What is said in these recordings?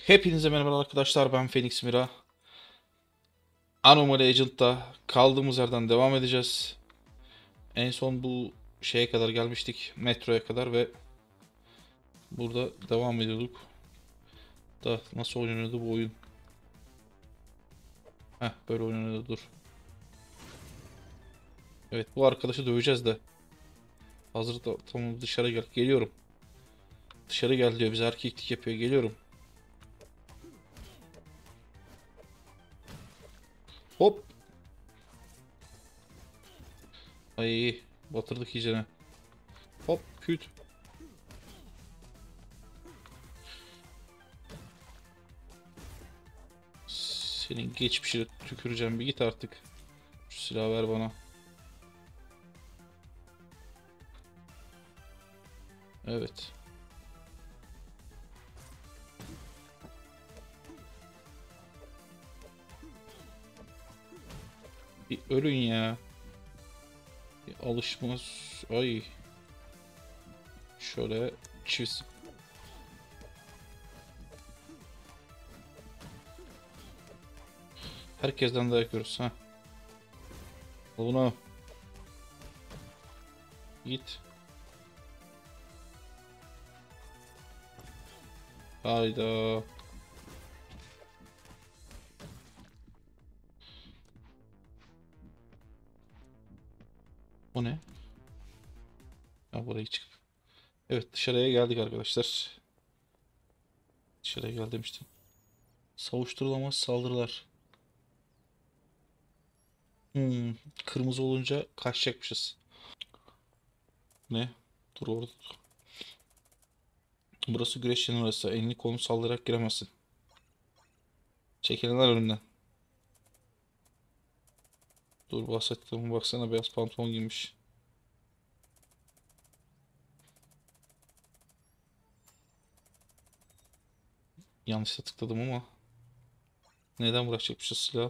Hepinize merhaba arkadaşlar, ben Phoenix Mira. Anomaly Agent'ta kaldığımız yerden devam edeceğiz. En son bu şeye kadar gelmiştik, metroya kadar ve burada devam ediyorduk. Da nasıl oynanıyordu bu oyun? Böyle oynanıyordu, dur. Evet, bu arkadaşı döveceğiz de. Hazır da tamam, dışarı gel. Geliyorum. Dışarı gel diyor, bize erkeklik yapıyor, geliyorum. Hop. Ay, batırdık iyicene. Hop küt. Senin geçmişine tüküreceğim, bir git artık. Şu silahı ver bana. Evet. Bir ölün ya. Bir alışmaz. Ay. Şöyle çiz. Herkesten dayak yiyoruz ha. Al bunu. Git. Hayda. O ne? Ha, burayı çık. Evet, dışarıya geldik arkadaşlar. Dışarıya gel demiştim. Savuşturulamaz saldırılar. Hmm, Kırmızı olunca kaçacakmışız. Ne? Dur orada. Burası güreşçinin arası. Elini kolunu sallayarak giremezsin. Çekilenler önünden. Dur, bahsettiğime baksana, beyaz pantolon giymiş. Yanlışla tıkladım ama. Neden bırakacakmışız silahı?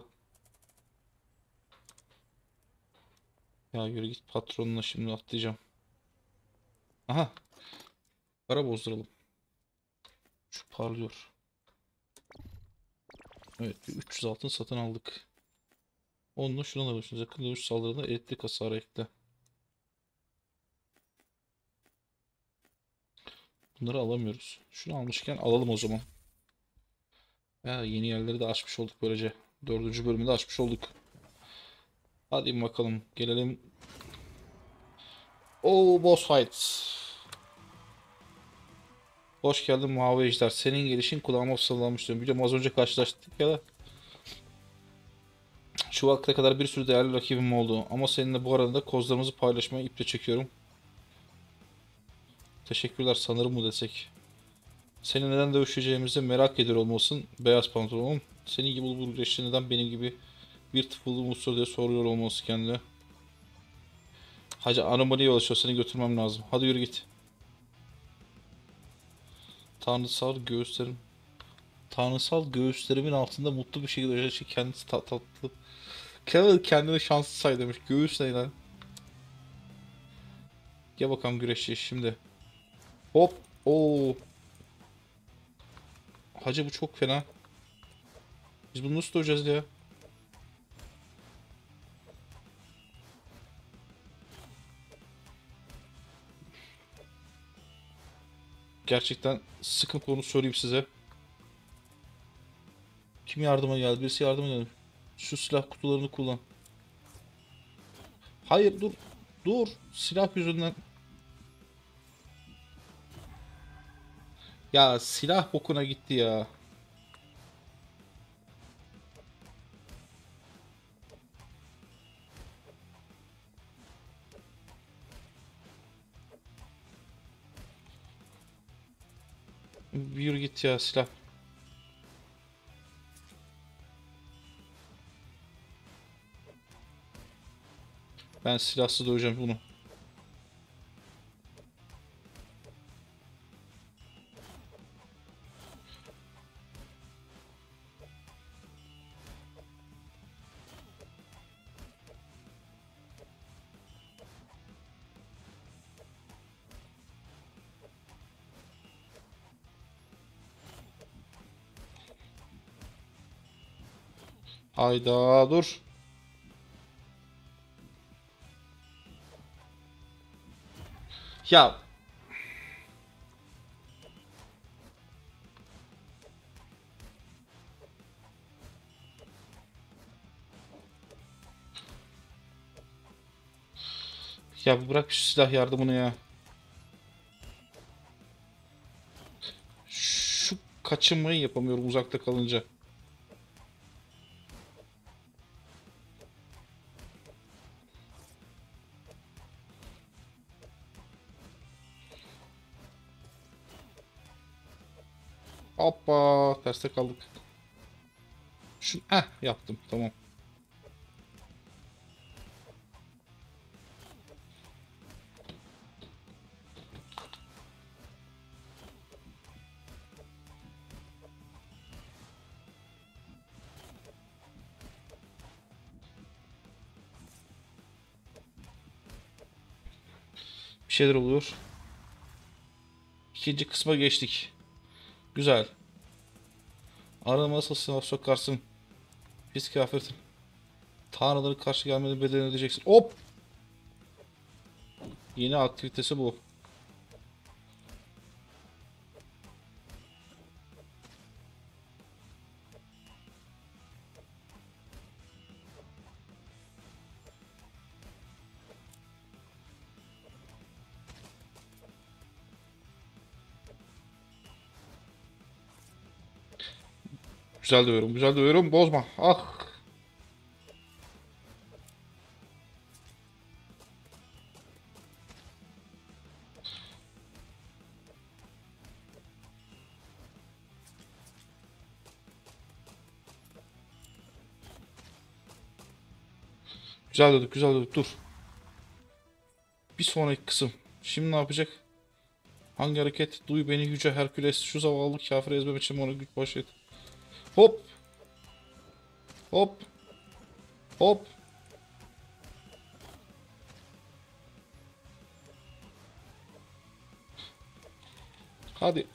Ya yürü git, patronuna şimdi atlayacağım. Aha, para bozduralım. Şu parlıyor. Evet, bir 300 altın satın aldık. Onunla şunu alıyorsunuz. Yakın dövüş saldırıda elektrik hasarı ekle. Bunları alamıyoruz. Şunu almışken alalım o zaman. Ya, yeni yerleri de açmış olduk böylece. Dördüncü bölümü de açmış olduk. Hadi bakalım. Gelelim. Oo, boss fight. Hoş geldin Mavi Ejder. Senin gelişin kulağıma fısıldamış diyorum. Biliyorum, az önce karşılaştık ya da. Şu vakte kadar bir sürü değerli rakibim oldu. Ama seninle bu arada kozlarımızı paylaşmaya iple çekiyorum. Teşekkürler, sanırım mı desek. Seni neden dövüşeceğimizi merak ediyor olmalısın, beyaz pantolonum. Senin gibi bulgur güreşçi neden benim gibi bir tıfıllı mutsuz diye soruyor olması kendine. Hacı, anomaliye ulaşıyor, seni götürmem lazım. Hadi yürü git. Tanrısal göğüslerim. Tanrısal göğüslerimin altında mutlu bir şekilde yaşayan kendisi tatlı. Carol kendini şanslı say demiş. Göğüs ne lan? Gel bakalım güreşçi şimdi. Hop. Oo. Hacı, bu çok fena. Biz bunu nasıl döveceğiz ya? Gerçekten sıkıntı, onu söyleyeyim size. Kim yardıma geldi? Birisi yardıma geldi. Şu silah kutularını kullan. Hayır, dur. Dur. Silah yüzünden. Ya, silah bokuna gitti ya. Yürü git ya, silah. Ben silahsız döveceğim bunu. Hayda dur. Ya ya bırak şu silah yardımını ya. Şu kaçınmayı yapamıyorum uzakta kalınca. Hoppa terste kaldık. Şu yaptım tamam. Bir şeyler oluyor. İkinci kısma geçtik. Güzel. Arama nasıl sokarsın? Pis kıyafet. Tanrıların karşı gelmenin bedelini ödeyeceksin. Hop! Yeni aktivitesi bu. Güzel dövüyorum, güzel dövüyorum. Bozma. Ah! Güzel dövdük, güzel dövdük. Dur. Bir sonraki kısım. Şimdi ne yapacak? Hangi hareket? Duy beni yüce Herküles. Şu zavallı kafiri ezmem için ona güç bahşet. Hop! Hop! Hop! Hadi.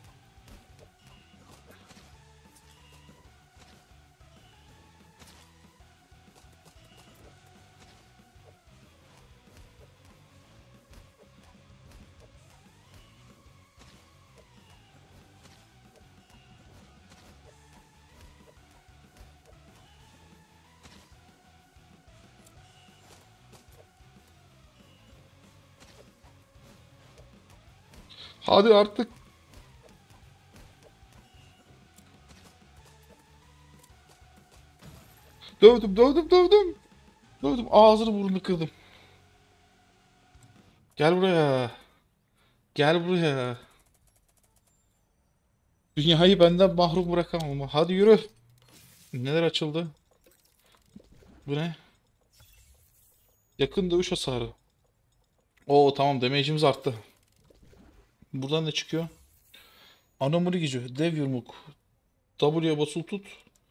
Hadi artık. Dövdüm, dövdüm, dövdüm. Dövdüm. Ağzını burnunu kırdım. Gel buraya. Gel buraya. Dünyayı benden mahrum bırakamam. Hadi yürü. Neler açıldı? Bu ne? Yakın dövüş hasarı. Oo tamam damage'imiz arttı. Buradan ne çıkıyor? Anomali gücü. Dev yumruk. W'ye basılı tut.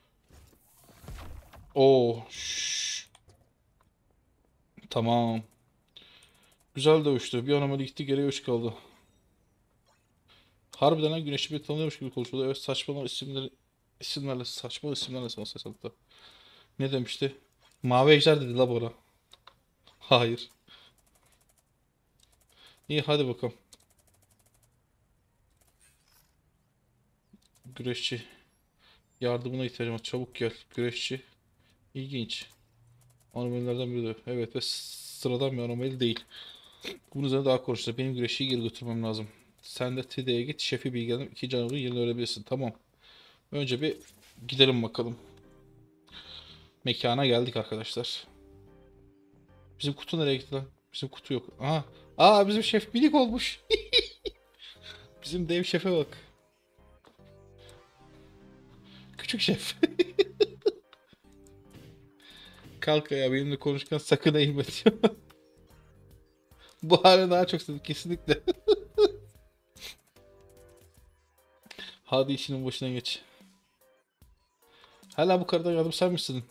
Oo. Tamam. Güzel dövüştü. Bir anomali gitti geriye 3 kaldı. Harbiden ha, güneşi bir tanıyormuş gibi konuşuyordu. Evet saçma isimlerle sana ses attı. Ne demişti? Mavi ejder dedi la bana. Hayır. İyi hadi bakalım. Güreşçi. Yardımına ihtiyacım var. Çabuk gel. Güreşçi. İlginç. Anomalilerden biri de. Evet ve sıradan bir anomali değil. Bunun üzerine daha konuşacağız. Benim güreşçiyi geri götürmem lazım. Sen de Tide'ye git. Şefi bilgilendim. İki canavarın yerini öğrenebilirsin. Tamam. Önce bir gidelim bakalım. Mekana geldik arkadaşlar. Bizim kutu nereye gitti lan? Bizim kutu yok. Aha. Bizim şef minik olmuş. Bizim dev şefe bak. Küçük şef. Kalk ya benimle konuşurken sakın eğilme diyor. Bu hale daha çok sevdim kesinlikle. Hadi işinin başına geç. Hala bu karıdan yardım sen misin?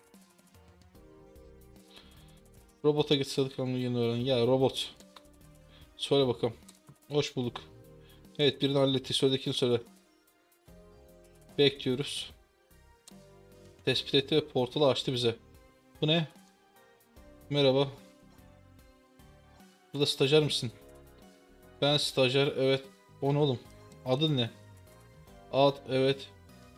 Robota git sadıklarını yeni öğren. Ya robot. Söyle bakalım. Hoş bulduk. Evet birini halletti. Söyledikini söyle. Bekliyoruz. Tespit etti ve portalı açtı bize. Bu ne? Merhaba. Burada stajyer misin? Ben stajyer, evet. O ne oğlum? Adın ne? Ad, evet.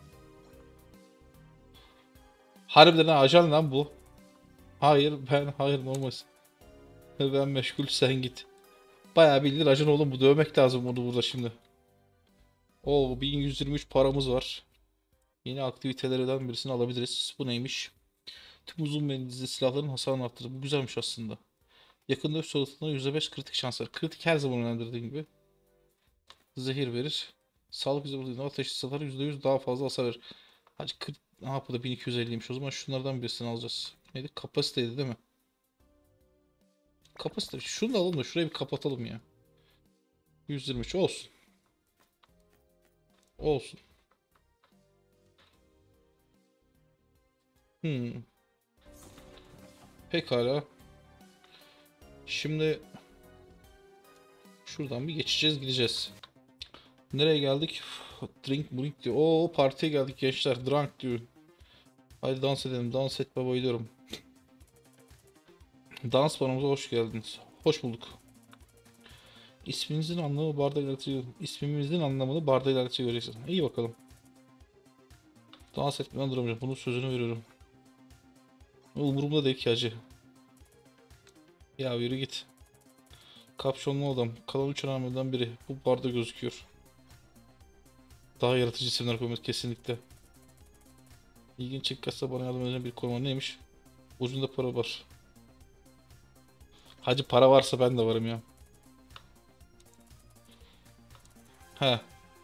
Harbiden ha, ajan lan bu. Hayır, hayır, normal. Ben meşgul, sen git. Bayağı bildiğin ajan oğlum, bu dövmek lazım bunu burada şimdi. O 1123 paramız var. Yeni aktivitelerden birisini alabiliriz. Bu neymiş? Tüm uzun menzilli silahların hasarını arttırır. Bu güzelmiş aslında. Yakın dövüş sırasında %5 kritik şans var. Kritik her zaman önemli gibi. Zehir verir. Sağlık üzerinde ateşli silahlara %100 daha fazla hasar verir. Hadi bu da 1250'ymiş. O zaman şunlardan birisini alacağız. Neydi? Kapasiteydi değil mi? Kapasite. Şunu da alalım da şurayı bir kapatalım ya. 123 olsun. Olsun. Hmm. Pekala. Şimdi şuradan bir geçeceğiz, gideceğiz. Nereye geldik? Drink diyor. Oo, partiye geldik gençler. Drunk diyor. Hadi dans edelim. Dans etme bayılıyorum. Dans barımıza hoş geldiniz. Hoş bulduk. İsminizin anlamı barda ilerletici. İsmimizin anlamını barda ilerletici göreceksiniz. İyi bakalım. Dans etmeden duramayacağım. Bunun sözünü veriyorum. Umurumda değil ki hacı. Ya yürü git. Kapşonlu adam. Kalan 3 önemliden biri. Bu barda gözüküyor. Daha yaratıcı isimler koymak kesinlikle. İlginç çıkarsa bana yardım edecek bir koruma neymiş? Ucunda para var. Hacı para varsa ben de varım ya. He.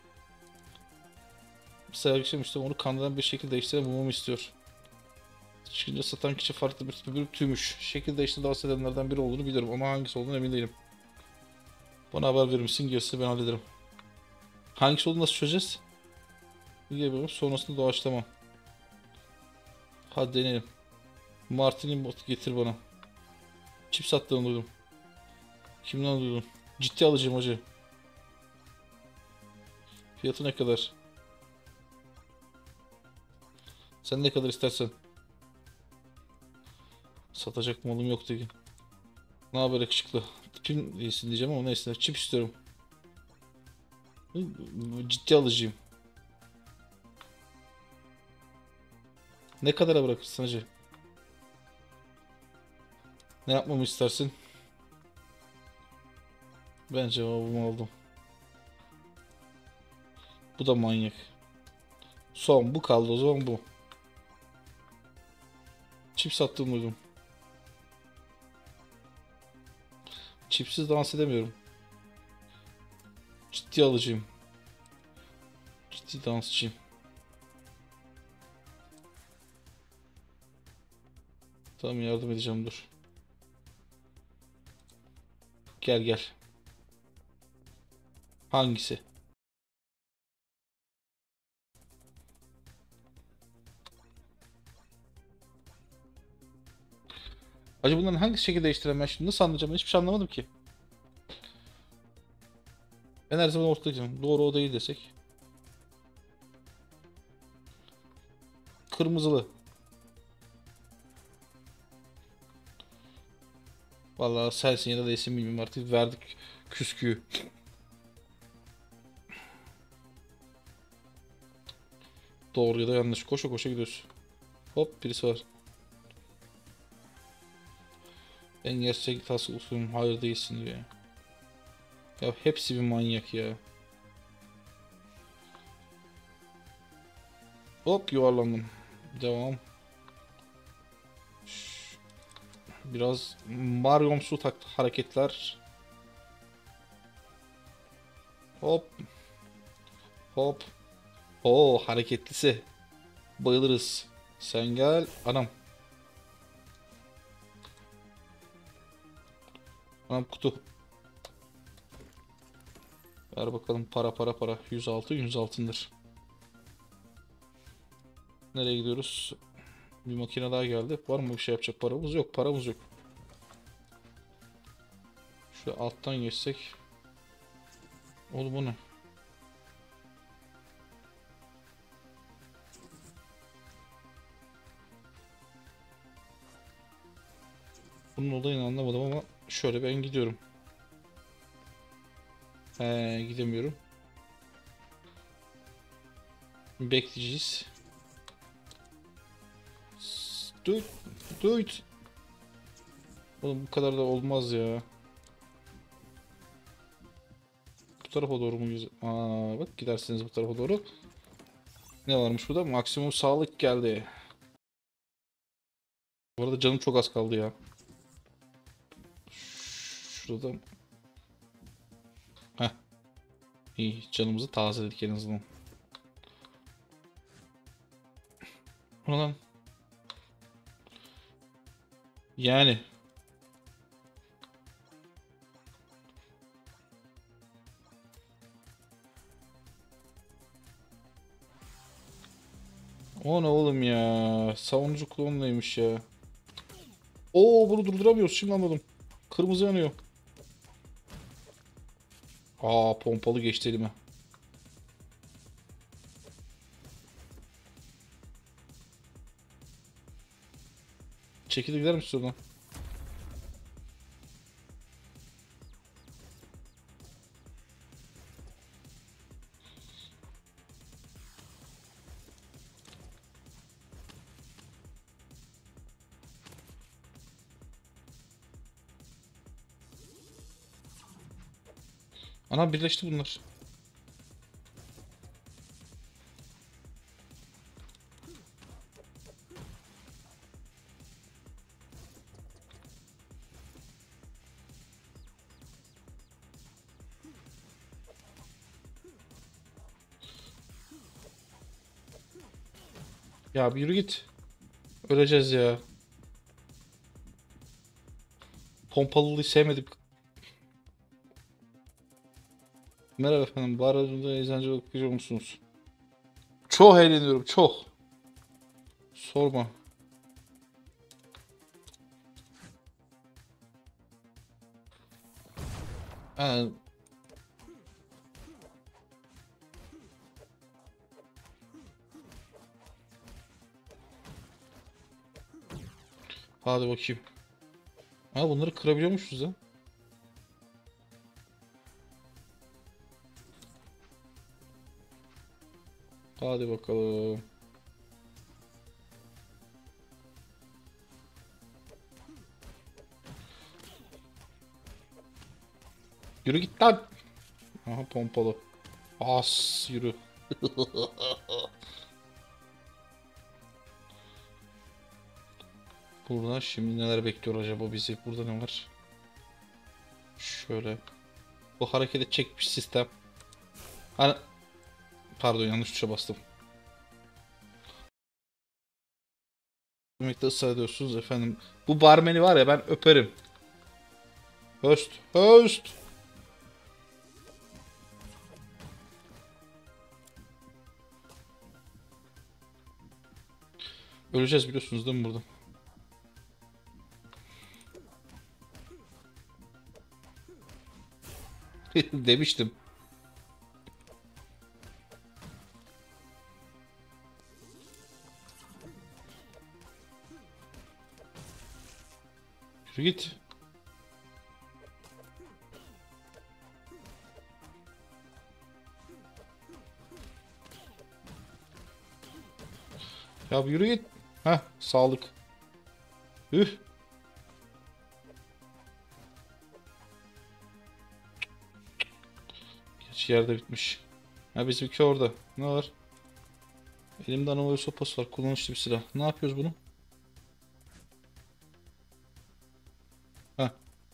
Sergilemiştim işte onu kandıran bir şekilde değiştiren bulmamı istiyor. Çıkınca satan kişi farklı bir tüymüş. Şekil değişti dans edenlerden biri olduğunu biliyorum ama hangisi olduğunu emin değilim. Bana haber verir misin? Gerisi ben hallederim. Hangisi olduğunu nasıl çözeceğiz? Bilmiyorum. Sonrasında doğaçlama. Hadi deneyelim. Martin'in botu getir bana. Çip sattığını duydum. Kimden duydum? Ciddi alıcıyım hacı. Fiyatı ne kadar? Sen ne kadar istersen. Satacak malım yok dedi. Ne haber yakışıklı? Tipim değilsin diyeceğim ama neyse. Çip istiyorum. Ciddi alıcıyım. Ne kadara bırakırsın hacı? Ne yapmamı istersin? Ben cevabımı aldım. Bu da manyak. Son bu kaldı o zaman bu. Çip sattığımı duydum. Çipsiz dans edemiyorum. Ciddi alıcıyım. Ciddi dansçıyım. Tamam yardım edeceğim dur. Gel gel. Hangisi? Acaba bunların hangi şekilde değiştiremem ben şimdi? Nasıl anlayacağım? Ben hiçbir şey anlamadım ki. Ben her zaman ortadayım. Doğru o değil desek. Kırmızılı. Vallahi sensin ya da değilsin bilmiyorum artık. Verdik küsküyü. Doğru ya da yanlış. Koşa koşa gidiyoruz. Hop birisi var. Ben gerçek tasıl usulüm. Hayır değilsin diyor. Ya hepsi bir manyak ya. Hop yuvarlandım. Devam. Biraz Mario'msu hareketler. Hop hop. Oo hareketlisi. Bayılırız. Sen gel. Anam. Anam kutu. Ver bakalım para. 106 altındır. Nereye gidiyoruz? Bir makine daha geldi. Var mı bir şey yapacak paramız yok. Paramız yok. Şu alttan geçsek. Oğlum bu ne? Bunun olayını anlamadım ama şöyle ben gidiyorum. Gidemiyorum. Bekleyeceğiz. Do it. Do it. Oğlum bu kadar da olmaz ya. Bu tarafa doğru mu güzel? Aa, bak gidersiniz bu tarafa doğru. Ne varmış burada? Maksimum sağlık geldi. Bu arada canım çok az kaldı ya. Şurada. Heh. İyi, canımızı tazeledik en azından. O lan. Yani. O ne oğlum ya? Savunucu klonlaymış ya. Oo, bunu durduramıyoruz. Şimdi anladım. Kırmızı yanıyor. Aa, pompalı geçti elime. Çekil gider misin oradan? Ana, birleşti bunlar. Ya bir yürü git. Öleceğiz ya. Pompalıyı sevmedik. Merhaba efendim. Bu arada eğlence okuyacak musunuz? Çok eğleniyorum. Çok. Sorma. Ha, hadi bakayım. Ha, bunları kırabiliyormuşuz ha. Hadi bakalım. Yürü git lan. Aha, pompalı. As yürü. Burada şimdi neler bekliyor acaba bizi? Burada ne var? Şöyle. Bu harekete çekmiş sistem. Hani, pardon, yanlış tuşa bastım. Demekte ısrar ediyorsunuz efendim. Bu barmeni var ya, ben öperim. Höst. Höst. Öleceğiz biliyorsunuz değil mi burada? Demiştim. Yürü git. Ya yürü git. Heh, sağlık. Üh. Geç, yerde bitmiş. Ha, bizimki orada. Ne var? Elimde anaboy sopası var. Kullanışlı bir silah. Ne yapıyoruz bunu? Heh.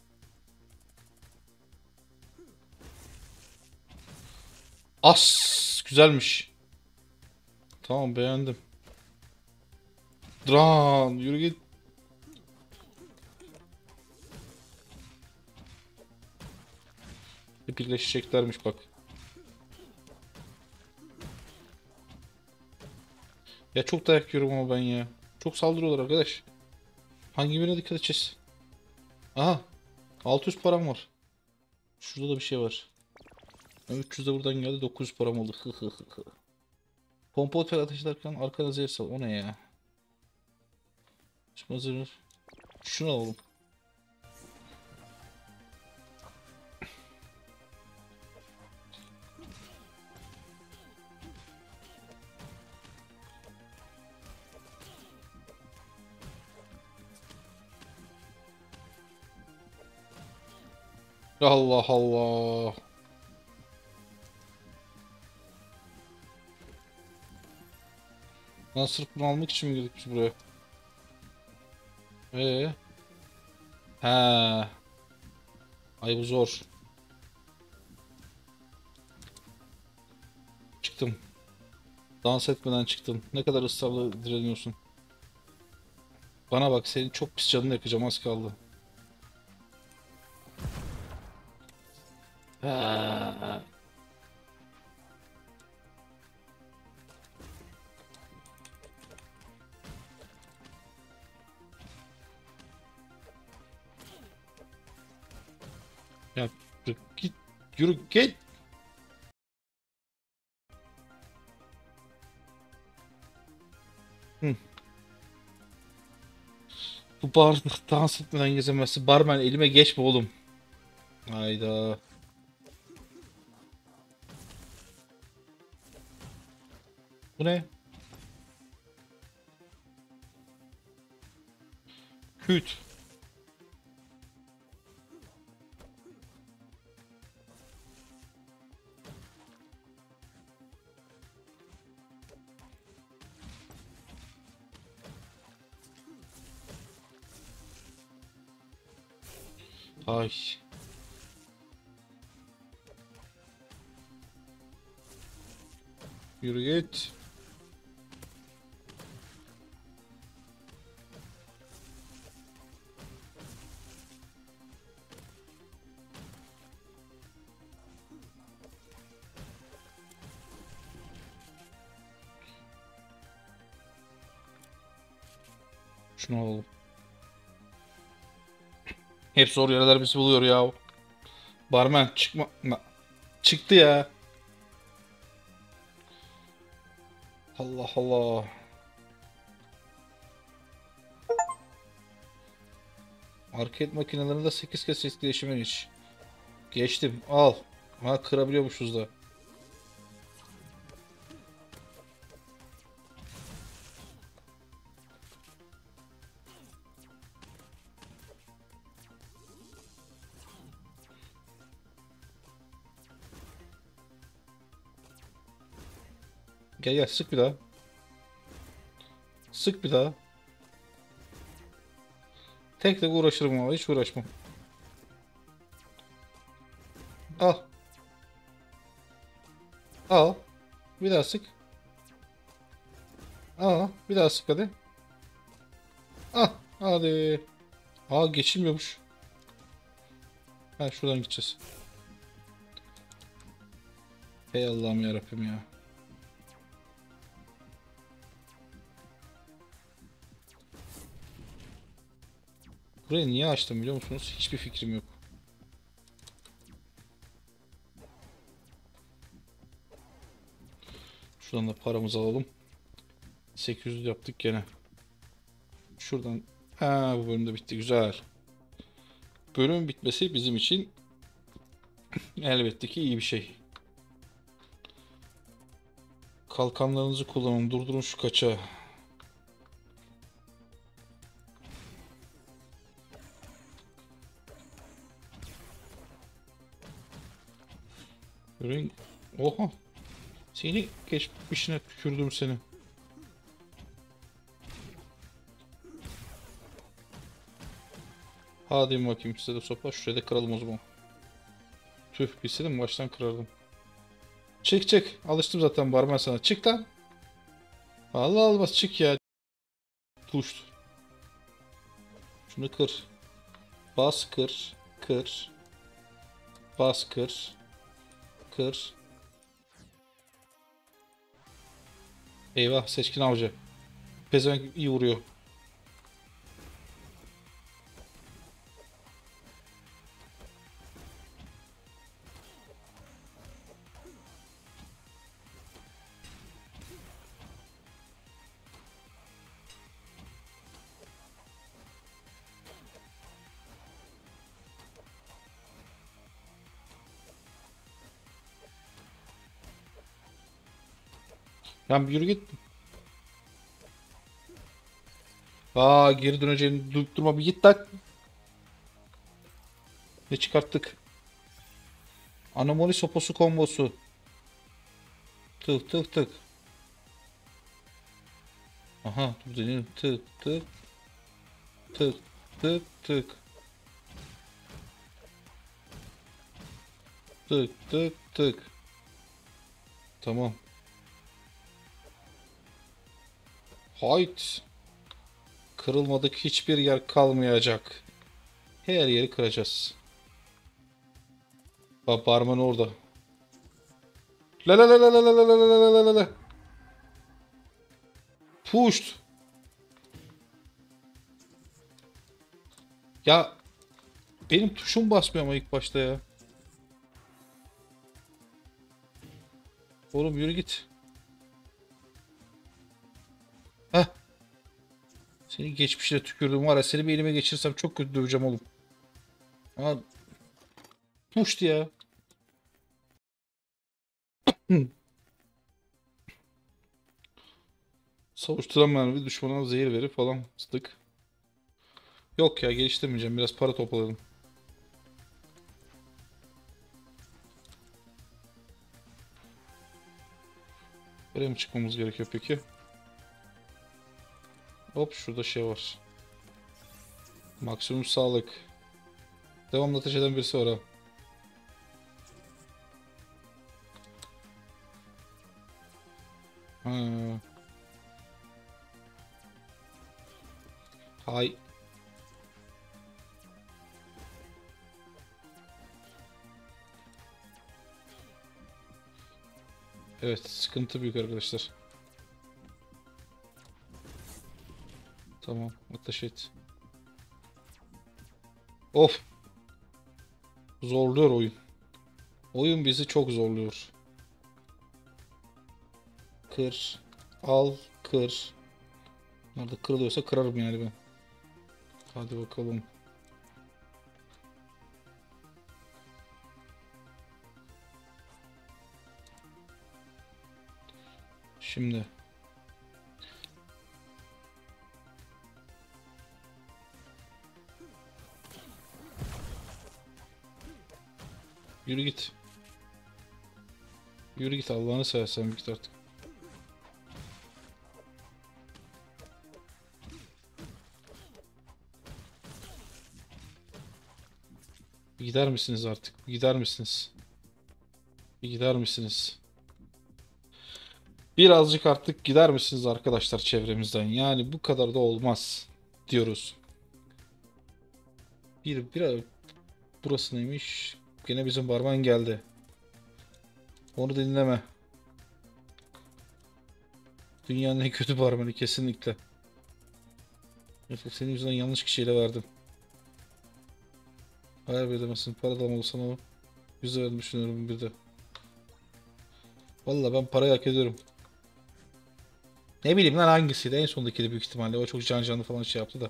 As. Güzelmiş. Tamam, beğendim. Dran. Yürü git. Birleşeceklermiş bak. Ya çok dayak yiyorum ama ben ya. Çok saldırıyorlar arkadaş. Hangi birine dikkat edeceğiz? Aha. 600 param var. Şurada da bir şey var. 300 de buradan geldi. 900 param oldu. Pompalı ateş ederken arkanıza yer sal. O ne ya? Şimdi hazır. Şunu alalım. Allah Allah. Lan sırf bunu almak için mi girdik biz buraya? Ee? He. Ay bu zor. Çıktım. Dans etmeden çıktım. Ne kadar ısrarla direniyorsun. Bana bak, senin çok pis canını yakacağım, az kaldı. Ha. Ya yürü git. Yürü git. Hı. Bu bar dans etmeden gezemezsin. Barmen elime geçme oğlum. Hayda. Bu ne? Küt. Ay. Yürü git. Şunu alalım. Hep zor yerler bizi buluyor ya. Barmen çıkma. Çıktı ya. Allah Allah. Arcade makinelerinde 8 kez etkileşime geç. Geçtim. Al. Ha, kırabiliyormuşuz da. Gel gel, sık bir daha. Sık bir daha. Tek tek uğraşırım ama hiç uğraşmam. Al. Al. Bir daha sık. Al. Bir daha sık hadi. Al. Hadi. Aa, geçilmiyormuş. Ha, şuradan gideceğiz. Hey Allah'ım yarabbim ya. Burayı niye açtım biliyor musunuz? Hiçbir fikrim yok. Şuradan da paramızı alalım. 800 yaptık gene. Şuradan. Ha, bu bölüm de bitti. Güzel. Bölümün bitmesi bizim için elbette ki iyi bir şey. Kalkanlarınızı kullanın. Durdurun şu kaçağı. Yürüyün. Oha. Seni geçmişine tükürdüm seni. Hadi bakayım, size de sopa. Şuraya da kıralım o zaman. Tüh, bilseydim baştan kırardım. Çık çık. Alıştım zaten barmen sana. Çık lan. Allah olmaz, çık ya. Tuşt. Şunu kır. Bas kır. Kır. Bas kır. Kır. Eyvah, seçkin avcı. Pezevenk iyi vuruyor. Lan bir yürü git. Aa, geri döneceğini duyduk, durma bir git lan. Ne çıkarttık? Anomali sopası kombosu. Tık tık tık. Aha dur deneyelim. Tık tık tık tık tık. Tık tık tık. Tamam. Hayt. Kırılmadık hiçbir yer kalmayacak. Her yeri kıracağız. Bak barman orada. La la la la la la la la la la la la. Pushed. Ya benim tuşum basmıyor ama ilk başta ya. Oğlum yürü git. Heh. Seni geçmişine tükürdüm var ya, seni bir elime geçirsem çok kötü döveceğim oğlum. Aa, pushed ya. Hı. Savuşturan mermi düşmana zehir verir falan. Sıdık. Yok ya, geliştirmeyeceğim. Biraz para topladım. Buraya mı çıkmamız gerekiyor peki? Hop şurada şey var. Maksimum sağlık. Devamlı ateş eden birisi var ha. Ha. Hay. Evet, sıkıntı büyük arkadaşlar. Tamam, ateş et. Of. Zorluyor oyun. Oyun bizi çok zorluyor. Kır. Al. Kır. Nerede kırılıyorsa kırarım yani ben. Hadi bakalım. Şimdi. Yürü git. Yürü git Allah'ını seversen bir git artık. Bir gider misiniz artık? Bir gider misiniz? Bir gider misiniz? Birazcık artık gider misiniz arkadaşlar çevremizden? Yani bu kadar da olmaz diyoruz. Bir burası neymiş? Gene bizim barman geldi. Onu dinleme. Dünyanın en kötü barmeni kesinlikle. Efe, senin yüzünden yanlış kişiyle verdim. Hayır ödemezsin. Para da olsan ama 100 verdim düşünüyorum bir de. Valla ben parayı hak ediyorum. Ne bileyim lan hangisiydi? En sondaki de büyük ihtimalle. O çok can canlı falan şey yaptı da.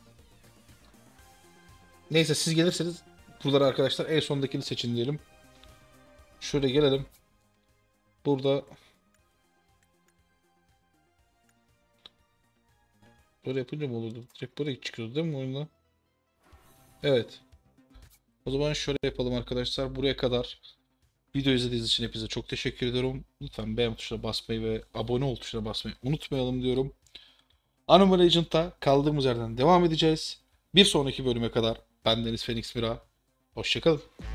Neyse siz gelirseniz buralara arkadaşlar en sondakini seçin diyelim. Şöyle gelelim. Burada böyle yapınca mı olurdu? Direkt böyle çıkıyordu değil mi oyunda? Evet. O zaman şöyle yapalım arkadaşlar. Buraya kadar video izlediğiniz için hepinize çok teşekkür ediyorum. Lütfen beğen tuşuna basmayı ve abone ol tuşuna basmayı unutmayalım diyorum. Anomaly Agent'ta kaldığımız yerden devam edeceğiz. Bir sonraki bölüme kadar bendeniz Phoenix Mira. Hoşçakalın.